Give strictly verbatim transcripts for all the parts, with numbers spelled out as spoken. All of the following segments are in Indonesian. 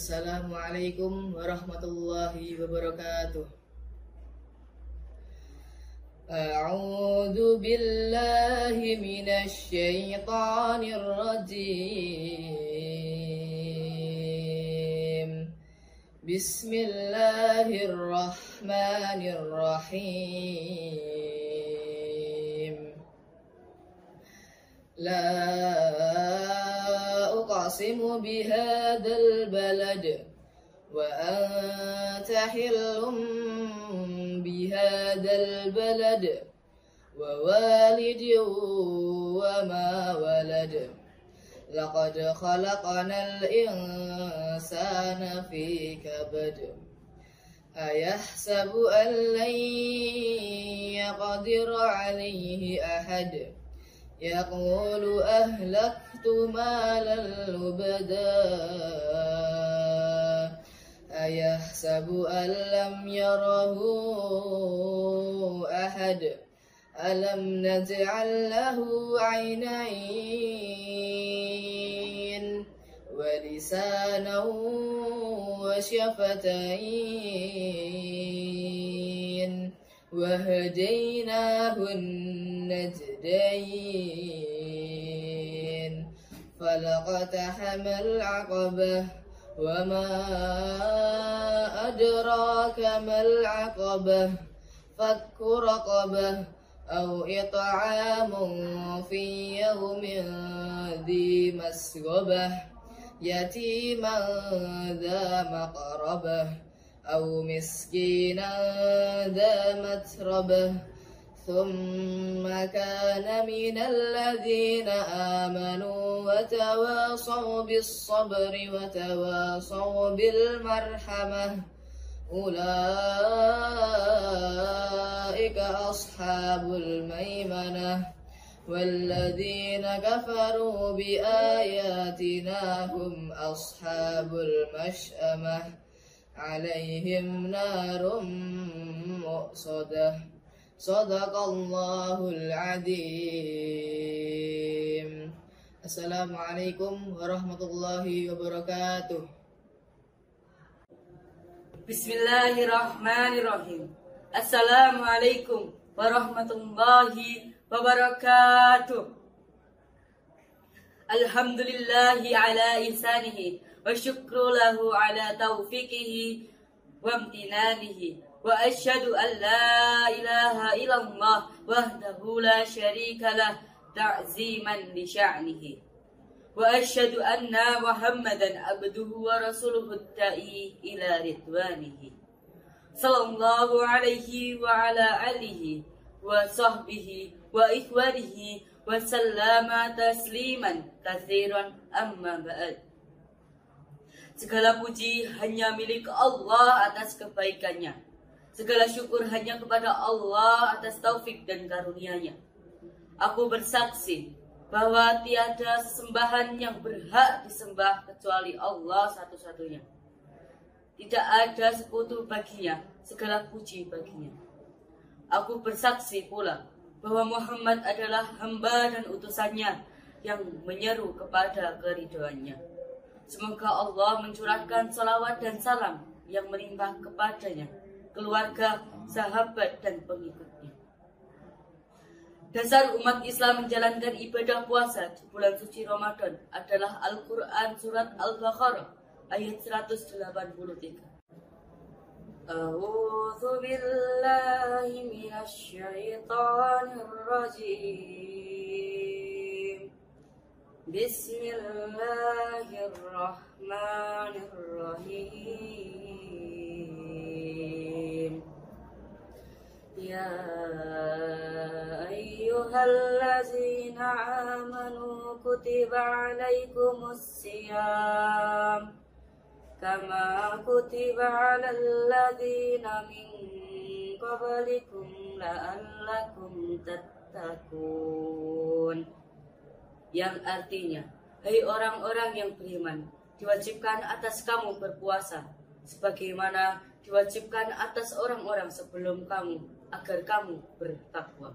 Assalamualaikum warahmatullahi wabarakatuh. A'udzu billahi minasy syaithanir rajim. Bismillahirrahmanirrahim. La أقسم بهذا البلد وأنت حل بهذا البلد ووالد وما ولد لقد خلقنا الإنسان في كبد أيحسب أن لن يقدر عليه أحد يقول أهلكت مالا لبدا أيحسب أن لم يره أحد ألم نجعل له عينين ولسانا وشفتين وهديناه النجدين فلقتحم العقبة وما أدراك ما العقبة فك رقبة أو إطعام في يوم ذي مسغبة يتيما ذا مقربة أو مسكينا ذا متربة ثم كان من الذين آمنوا وتواصوا بالصبر وتواصوا بالمرحمة أولئك أصحاب الميمنة والذين كفروا بآياتنا هم أصحاب المشأمة عليهم نار مؤصدة صدق الله العظيم. Assalamualaikum warahmatullahi wabarakatuh. Bismillahirrahmanirrahim. Assalamualaikum warahmatullahi wabarakatuh. Alhamdulillahi ala ihsanihi wa syukru lahu ala taufiqihi wa amtinanihi wa asyhadu an la ilaha illallah wahdahu la syarika lah ta'ziman li sya'nihi wa asyhadu anna muhammadan abduhu wa rasuluhu ta'i ila ridwanihi sallallahu alaihi wa ala alihi wa sahbihi wa ikhwanihi wa sallama tasliman katsiran amma ba'd. Segala puji hanya milik Allah atas kebaikannya. Segala syukur hanya kepada Allah atas taufik dan karunia-Nya. Aku bersaksi bahwa tiada sesembahan yang berhak disembah kecuali Allah satu-satunya. Tidak ada sekutu baginya, segala puji baginya. Aku bersaksi pula bahwa Muhammad adalah hamba dan utusannya yang menyeru kepada keridhoannya. Semoga Allah mencurahkan salawat dan salam yang melimpah kepadanya, keluarga, sahabat, dan pengikutnya. Dasar umat Islam menjalankan ibadah puasa di bulan suci Ramadan adalah Al-Quran Surat Al-Baqarah ayat seratus delapan puluh tiga. A'udzu billahi minasy syaithanir rajim. Bismillahirrahmanirrahim. Ya ayyuhallazina amanu kutiba alaikumus siyam kama kutiba alal ladzina min qablikum la'allakum tattaqun. Yang artinya, hai orang-orang yang beriman, diwajibkan atas kamu berpuasa sebagaimana diwajibkan atas orang-orang sebelum kamu agar kamu bertakwa.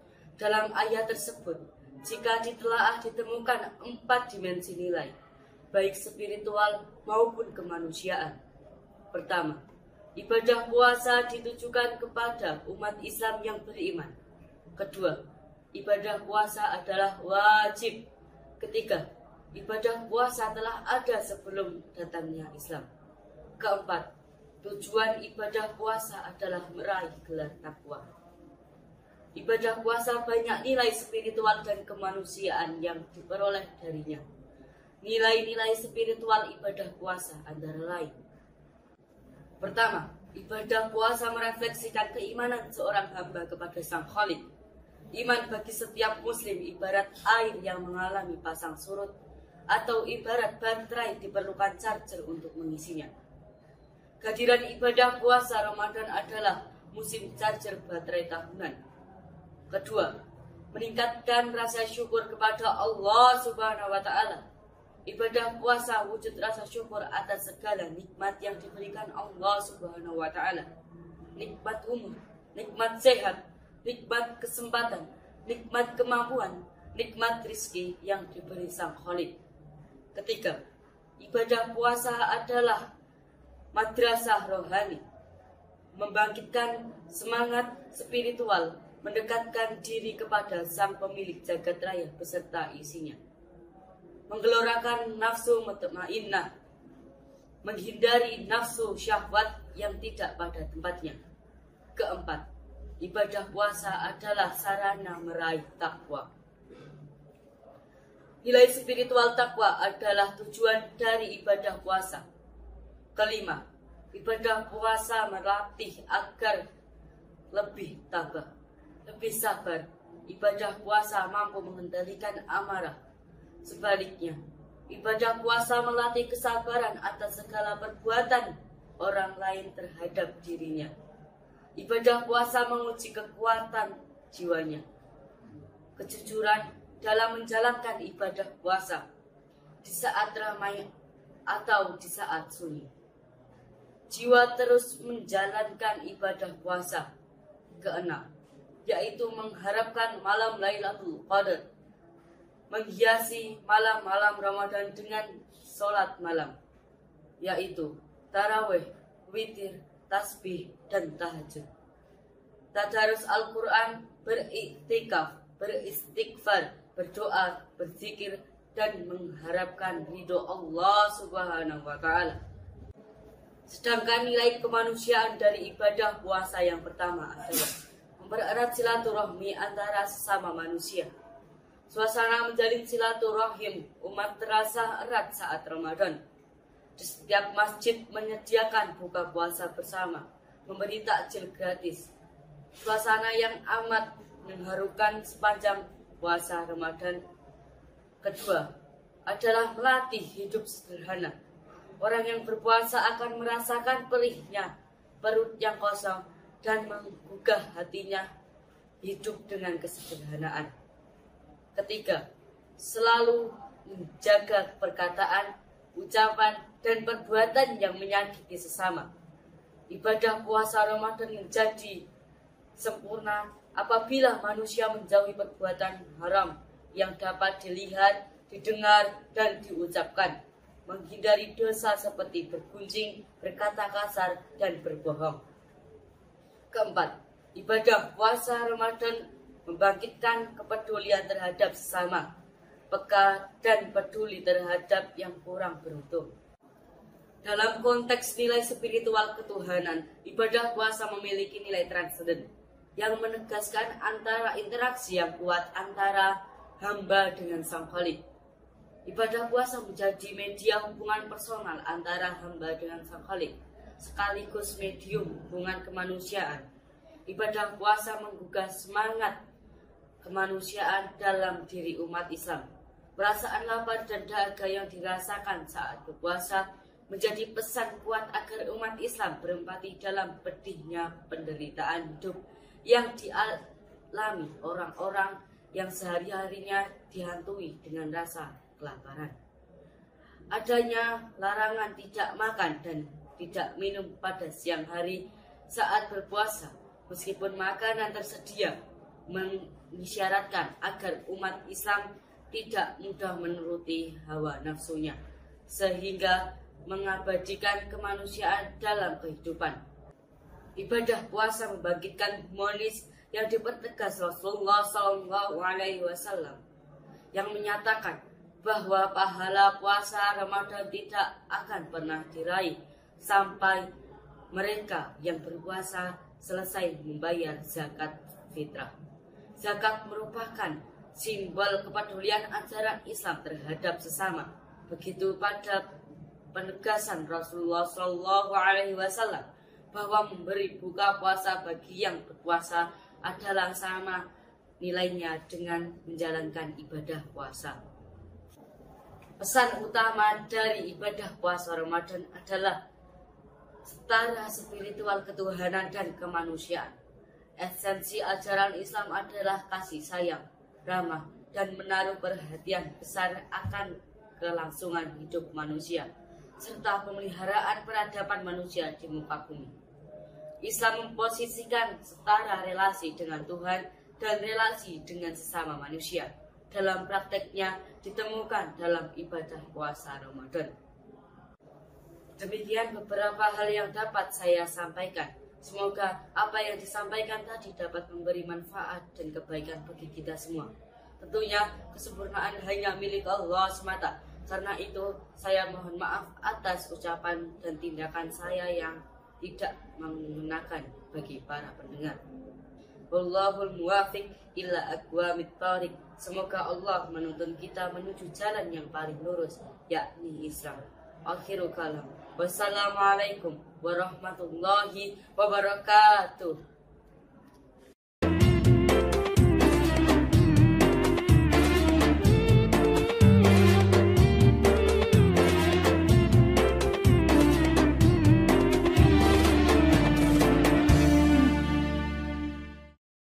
Dalam ayat tersebut, jika ditelaah ditemukan empat dimensi nilai, baik spiritual maupun kemanusiaan. Pertama, ibadah puasa ditujukan kepada umat Islam yang beriman. Kedua, ibadah puasa adalah wajib. Ketiga, ibadah puasa telah ada sebelum datangnya Islam. Keempat, tujuan ibadah puasa adalah meraih gelar takwa. Ibadah puasa banyak nilai spiritual dan kemanusiaan yang diperoleh darinya. Nilai-nilai spiritual ibadah puasa antara lain. Pertama, ibadah puasa merefleksikan keimanan seorang hamba kepada Sang Khalik. Iman bagi setiap muslim ibarat air yang mengalami pasang surut, atau ibarat baterai diperlukan charger untuk mengisinya. Kehadiran ibadah puasa Ramadan adalah musim charger baterai tahunan. Kedua, meningkatkan rasa syukur kepada Allah Subhanahu wa Ta'ala. Ibadah puasa wujud rasa syukur atas segala nikmat yang diberikan Allah Subhanahu wa Ta'ala. Nikmat umur, nikmat sehat, nikmat kesempatan, nikmat kemampuan, nikmat rizki yang diberi Sang Khalik. Ketiga, ibadah puasa adalah madrasah rohani, membangkitkan semangat spiritual, mendekatkan diri kepada Sang Pemilik jagat raya beserta isinya, menggelorakan nafsu mutmainnah, menghindari nafsu syahwat yang tidak pada tempatnya. Keempat, ibadah puasa adalah sarana meraih takwa. Nilai spiritual takwa adalah tujuan dari ibadah puasa. Kelima, ibadah puasa melatih agar lebih tabah, lebih sabar. Ibadah puasa mampu mengendalikan amarah. Sebaliknya, ibadah puasa melatih kesabaran atas segala perbuatan orang lain terhadap dirinya. Ibadah puasa menguji kekuatan jiwanya, kejujuran dalam menjalankan ibadah puasa di saat ramai atau di saat sunyi. Jiwa terus menjalankan ibadah puasa. Keenam, yaitu mengharapkan malam Lailatul Qadar, menghiasi malam-malam Ramadan dengan sholat malam, yaitu tarawih, witir, tasbih, dan tahajud. Tadarus Al-Quran, beriktikaf, beristighfar, berdoa, berzikir, dan mengharapkan ridho Allah Subhanahu wa Ta'ala. Sedangkan nilai kemanusiaan dari ibadah puasa yang pertama adalah mempererat silaturahmi antara sesama manusia. Suasana menjalin silaturahim umat terasa erat saat Ramadan. Di setiap masjid menyediakan buka puasa bersama, memberi takjil gratis. Suasana yang amat mengharukan sepanjang puasa Ramadan. Kedua, adalah melatih hidup sederhana. Orang yang berpuasa akan merasakan perihnya perut yang kosong dan menggugah hatinya hidup dengan kesederhanaan. Ketiga, selalu menjaga perkataan, ucapan, dan perbuatan yang menyakiti sesama. Ibadah puasa Ramadan menjadi sempurna apabila manusia menjauhi perbuatan haram yang dapat dilihat, didengar, dan diucapkan, menghindari dosa seperti bergunjing, berkata kasar, dan berbohong. Keempat, ibadah puasa Ramadan membangkitkan kepedulian terhadap sesama, peka dan peduli terhadap yang kurang beruntung. Dalam konteks nilai spiritual ketuhanan, ibadah puasa memiliki nilai transenden yang menegaskan antara interaksi yang kuat antara hamba dengan Sang Khalik. Ibadah puasa menjadi media hubungan personal antara hamba dengan Sang Khalik, sekaligus medium hubungan kemanusiaan. Ibadah puasa menggugah semangat kemanusiaan dalam diri umat Islam. Perasaan lapar dan dahaga yang dirasakan saat berpuasa menjadi pesan kuat agar umat Islam berempati dalam pedihnya penderitaan hidup yang dialami orang-orang yang sehari-harinya dihantui dengan rasa kelaparan. Adanya larangan tidak makan dan tidak minum pada siang hari saat berpuasa, meskipun makanan tersedia, mengisyaratkan agar umat Islam tidak mudah menuruti hawa nafsunya sehingga mengabadikan kemanusiaan dalam kehidupan. Ibadah puasa membangkitkan humanis yang dipertegas Rasulullah shallallahu alaihi wasallam yang menyatakan bahwa pahala puasa Ramadan tidak akan pernah diraih sampai mereka yang berpuasa selesai membayar zakat fitrah. Zakat merupakan simbol kepedulian ajaran Islam terhadap sesama. Begitu pada penegasan Rasulullah shallallahu alaihi wasallam bahwa memberi buka puasa bagi yang berpuasa adalah sama nilainya dengan menjalankan ibadah puasa. Pesan utama dari ibadah puasa Ramadan adalah setara spiritual ketuhanan dan kemanusiaan. Esensi ajaran Islam adalah kasih sayang, ramah, dan menaruh perhatian besar akan kelangsungan hidup manusia, serta pemeliharaan peradaban manusia di muka bumi. Islam memposisikan setara relasi dengan Tuhan dan relasi dengan sesama manusia. Dalam prakteknya ditemukan dalam ibadah puasa Ramadan. Demikian beberapa hal yang dapat saya sampaikan. Semoga apa yang disampaikan tadi dapat memberi manfaat dan kebaikan bagi kita semua. Tentunya kesempurnaan hanya milik Allah semata. Karena itu saya mohon maaf atas ucapan dan tindakan saya yang tidak mengenakan bagi para pendengar. Wallahul muwafiq ila aqwamit thoriq. Semoga Allah menuntun kita menuju jalan yang paling lurus, yakni Islam. Akhirul kalam. Wassalamualaikum warahmatullahi wabarakatuh.